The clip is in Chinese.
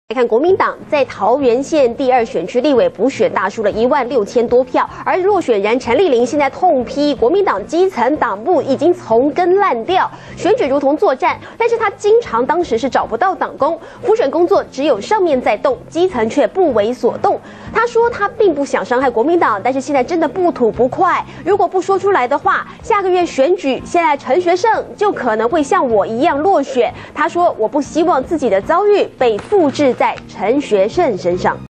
来看国民党在桃园县第2选区立委补选大输了16000多票，而落选人陈丽玲现在痛批国民党基层党部已经从根烂掉，选举如同作战，但是他经常当时是找不到党工，辅选工作只有上面在动，基层却不为所动。他说他并不想伤害国民党，但是现在真的不吐不快，如果不说出来的话，下个月选举，现在陈学圣就可能会像我一样落选。他说我不希望自己的遭遇被复制在陈学圣身上。